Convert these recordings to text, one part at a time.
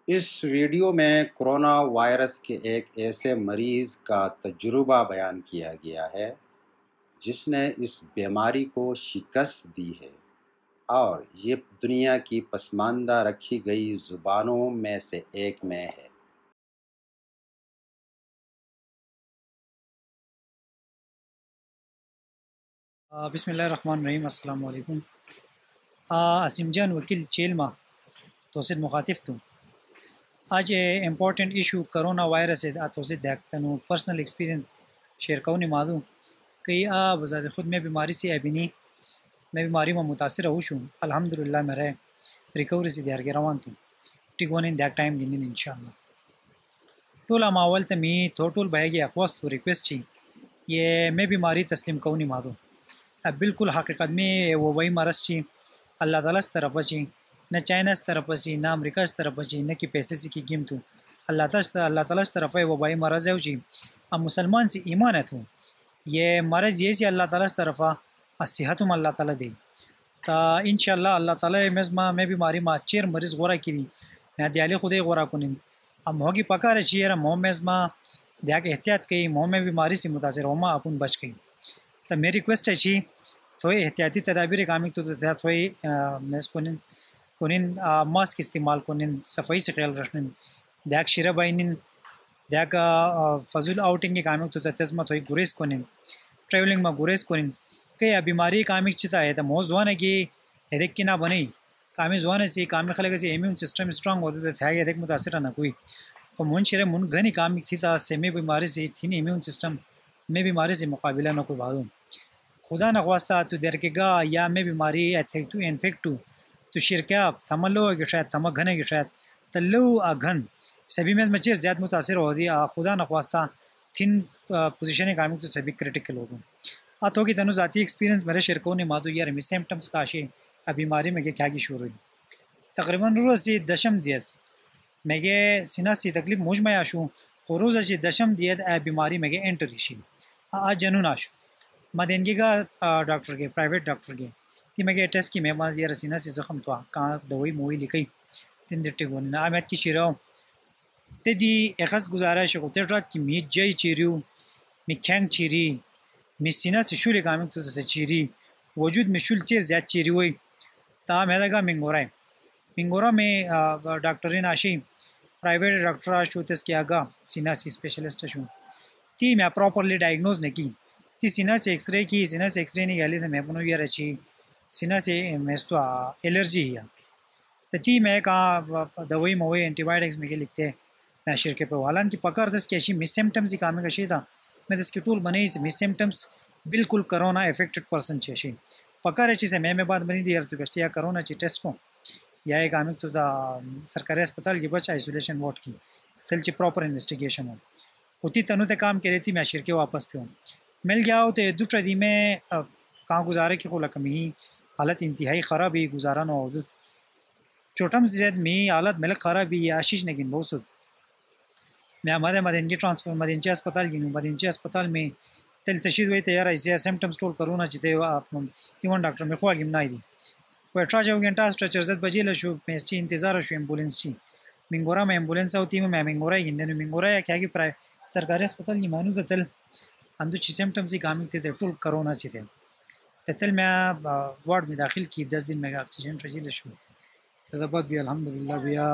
इस वीडियो में corona virus के एक ऐसे मरीज़ का तजुर्बा बयान किया गया है जिसने इस बीमारी को शिकस्त दी है और ये दुनिया की पसमानदा रखी गई ज़ुबानों में से एक में है। बिस्मिल्लाहिर्रहमानिर्रहीम अस्सलाम वालेकुम। असीम जान वकील चेल मा तो से मुखातिब तू आज इम्पोर्टेंट इशू कोरोना वायरस है तो से देखता हूँ पर्सनल एक्सपीरियंस शेयर करूँ मालूम कि बजाते खुद में बीमारी से अभी नहीं मैं बीमारी में मुतासर हूँ शूँ अल्हम्दुलिल्लाह मेरे रिकवरी से देर के रवान तू टिक वन इन दैट टाइम गिन इंशाल्लाह टोल मावल तमी तो टोल बहेगी अखवास तो रिक्वेस्ट छी ये मैं बीमारी तस्लीम कहूँ नहीं मालूम अब बिल्कुल हकीकत में वो वही मरस छी अल्लाह ताला से तरफ छी न चाइना से तरफ छी न अमेरिका से तरफ छी न कि पैसे से की गिम तू अल्लाह ताला से तरफ है वो भाई मरज है जी अब मुसलमान से ईमान है तू ये मरज ये से अल्लाह ताला से तरफ सेहत अल्लाह ताला दे ता इंशाल्लाह अल्लाह ताला मेज़मा मैं बीमारी मा चेर मरीज गोरा की दी मैं दियाले खुदे गोरा कुनिन अब मोगी पका रही चेर मोह मेज़मा दिया के एहतियात कही मोह में बीमारी से मुतासर हो मा अपन बच गई तो मेरी रिक्वेस्ट है जी थोड़ी एहतियाती तदाबीर कामिक तो थोड़ी मैं कोनिन मास्क इस्तेमाल कोनिन सफाई से ख्याल रखने दैक शिरा बाइनिन दैक फजूल आउटिंग के कामिक तो तस्मा थोड़ी गुरेज कोनिन ट्रैवलिंग में गुरेज कोनिन कई बीमारी कामिक चिता है तो मोह जुआन है कि हेदेक की ना बनी कामी जुआन से कामी खले से इम्यून सिस्टम स्ट्रांग होते थे हेदेक मुतासर ना कोई और मुन शिरे मुन घनी कामिक थी था सेमी बीमारी से थी इम्यून सिस्टम में बीमारी से मुकाबला न कोई बादू खुदा नख्वास्ता तो देर के गा या मैं बीमारी तो इन्फेक्ट तो शिरका थमलो कि शायद थमक घने कि शायद तल्लु घन सभी में चीज़ ज़्यादा मुतासर हो दी खुदा नख्वास्ता थिन पोजीशन काम तो सभी क्रिटिकल हो दूँ तो कि तनु ज़ाती एक्सपीरियंस मेरे शेयर को नहीं मादू यार मी सिम्टम्स का आशे बीमारी में क्या की शुरू हुई तकरीबन रोज़ से दशम दियत मेगे सिना सी तकलीफ मुझ में आशूँ और रोज़ से दशम दियत बीमारी में एंटर इशी आज जनून आशू मदेनगी का डॉक्टर के प्राइवेट डॉक्टर के ती मैं टेस्ट की मैं मान दिया रसीना से ज़ख्म तो कहाँ दवाई मुई लिखी तीन दिट्टे को ना आमद की शिराओ ते दी एखस गुजारिश को ते रात की मी जय चीरियो मी खैंग चीरी मी सीना से शुल काम तो से चीरी वजूद में शुल चीर ज़्यादा चीरी हुई ता मैं लगा मिंगोरा में डॉक्टरीन आशी प्राइवेट डॉक्टर आशू तस के आगा सीना से स्पेशलिस्ट आशू ती मैं प्रॉपरली डायग्नोज नहीं की ती सीना से एक्सरे की सीना से एक्सरे नहीं गली तो मैं पुनः यार अच्छी सीना से मैं तो एलर्जी है तो ती मैं कहाँ दवाई मवाई एंटीबायोटिक्स में के लिखते मैं शिरके पे हालां की पकड़ दस की अच्छी मिस सिम्टम्स ही काम कशी था मैं दस की टूल बनी मिस सिम्टम्स बिल्कुल कोरोना इफेक्टेड पर्सन अच्छी पकड़ अच्छी से मैं बात बनी दी यार तो कश्ती या कोरोना ची टेस्ट को या एक आमिक तो सरकारी अस्पताल की बच आइसोलेशन वार्ड की थल ची प्रॉपर इन्वेस्टिगेशन हो होती तनु ते काम करे थी मैं शिरके वापस पे हूँ मिल गया हो तो दूसरा दी में कहाँ गुजारे की खोला कमी हालत इंतहाई ख़राब ही गुजारा ना हो छोटम से ज़्यादा मी हालत मिल ख़राब ही आशीष नेगिन बहुत सुध मैं हमारे मदनगी ट्रांसफर मदनची अस्पताल गिनूँ मदनची अस्पताल में तेल तशीद हुई तैयार ऐसे सिम्टम्स टोल करूँ ना चिते इवन डॉक्टर में खुआ गिमना दी कोई अठारह जो घंटा स्ट्रेचर जद बजे लशु पेस्टी इंतज़ार शु एम्बुलेंस ची मिंगोरा में एम्बुलेंस होती मैं मिंगोरा ही गिन मिंगोरा या क्या कि प्राय सरकारी अस्पताल की मानू तो तल अंदर ची सिम्टम्स ही काम थे टोल करोना से थे तल मैं वार्ड में दाखिल की 10 दिन में ऑक्सीजन रजी लशु तदब्बत भी अल्हम्दुलिल्लाह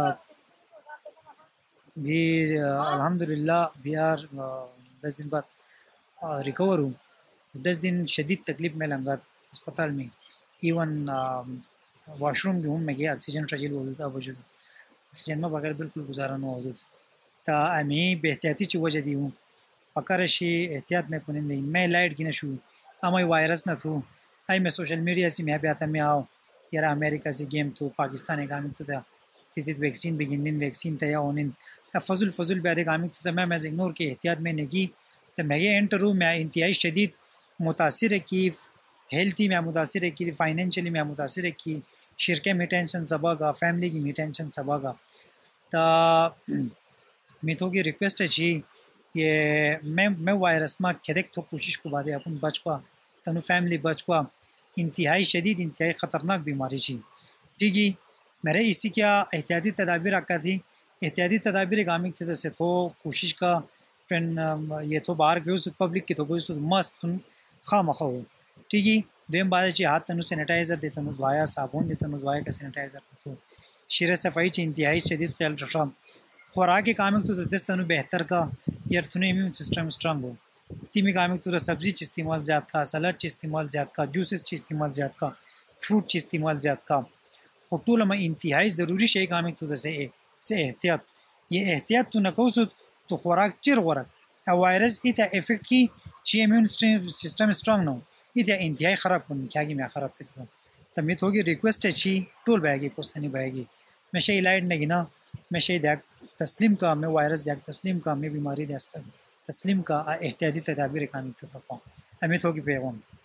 भी अल्हम्दुलिल्लाह बिहार 10 दिन बाद रिकवर हूँ 10 दिन शदीद तकलीफ में लंगा अस्पताल में इवन वॉशरूम भी हूँ मैं गया ऑक्सीजन रजील हो वजूद ऑक्सीजन में बगैर बिल्कुल गुजारा ना हो ता मैं बेहतियाती ची वजह दी हूँ पक्का रशी एहतियात में कुनिंद मैं लाइट गिना शू अमई वायरस न थ्रू आई मैं सोशल मीडिया से मैं भी आता मैं आओ यार अमेरिका से गेम तो पाकिस्तान का तो था तीजित वैक्सीन भी गिन वैक्सीन तया ओनिन फजुल बैरे कामिक तो मैं इग्नोर के एहतियात में नहीं तो मैं एंटर हूँ मैं इंतहाई शदीद मुतासर की हेल्थी में मुतासर की फाइनेंशियली में मुतासर की शिरके में टेंशन सबागा फैमिली की में टेंशन सबागा तो मिथों की रिक्वेस्ट है जी ये मैं वायरस में खेदेक तो कोशिश को बादे अपन बचवा तनु फैमिली बचवा इंतहाई शदीद इंतहाई ख़तरनाक बीमारी छी ठीक है मेरे इसी क्या एहतियाती तदाबीर रखा थी एहतियाती तदाबीर कामिक थे से तो कोशिश का ट्रेन ये तो बाहर गयो सो पब्लिक की तो कोई सो मास्क खा मखो ठीक है देम बाद ची हाथ तनु सैनिटाइजर देता नु दवाया साबुन देता नु दवाया का सैनिटाइजर तो शिर सफाई ची इंतहाई शदीद ख्याल रखा खुराक कामिक तो दस्तनु बेहतर का यार तुने इम्यून सिस्टम स्ट्रांग हो तीमी कामिक तो सब्जी ची इस्तेमाल ज़्यादा का सलाद ची इस्तेमाल ज़्यादा का जूसेस ची इस्तेमाल ज़्यादा का फ्रूट ची इस्तेमाल ज़्यादा का और टूल में इंतहाई ज़रूरी शे कामिक तो से एहतियात ये एहतियात तो नकोसुद तो खुराक चिर खुराक वायरस इतना इफेक्ट की ची इम्यून सिस्टम स्ट्रांग ना इतना इंतहाई ख़राब कन क्या कि मैं ख़राब कर तब मैं थोड़ी रिक्वेस्ट है ची टूल बैगी कोस्तनी बैगी मैं शे लाइट नहीं ना मैं शे देख तस्लीम का मैं वायरस देख तस्लीम का मैं बीमारी देख तस्लीम का एहतियाती तदाबीर कामिक तो हमें थोड़ी पैगाम